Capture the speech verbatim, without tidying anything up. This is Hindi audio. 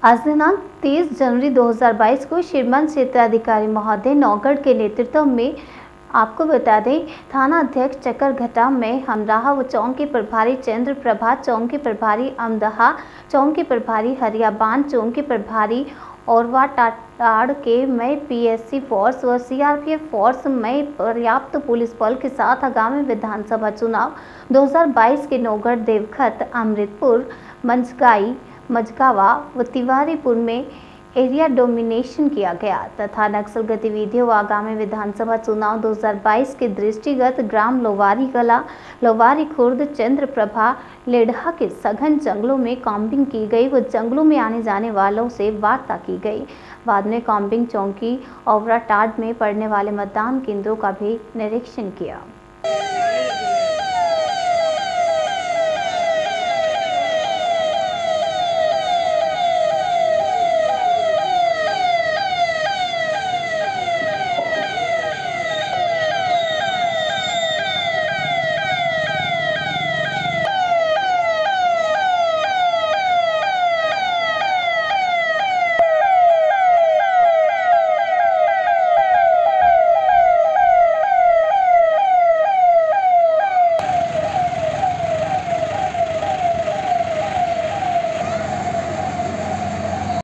आज दिनांक तीस जनवरी दो हज़ार बाईस को श्रीमान क्षेत्राधिकारी महोदय नौगढ़ के नेतृत्व में आपको बता दें, थाना अध्यक्ष चकरघटा में हमराहा व चौकी प्रभारी चंद्र प्रभा, चौकी प्रभारी अमदहा, चौकी प्रभारी हरियाबान, चौकी प्रभारी औरवा टाटाड़ के मई पीएससी फोर्स व सीआरपीएफ फोर्स में पर्याप्त पुलिस बल के साथ आगामी विधानसभा चुनाव दो हज़ार बाईस के नौगढ़, देवखत, अमृतपुर, मंझगाई, मझगावा व तिवारीपुर में एरिया डोमिनेशन किया गया तथा नक्सल गतिविधियों व आगामी विधानसभा चुनाव दो हज़ार बाईस के दृष्टिगत ग्राम लोवारी कला, लोवारी खुर्द, चंद्र प्रभा, लेढ़ा के सघन जंगलों में कॉम्बिंग की गई व जंगलों में आने जाने वालों से वार्ता की गई। बाद में कॉम्बिंग चौकी औवरा टाड में पड़ने वाले मतदान केंद्रों का भी निरीक्षण किया।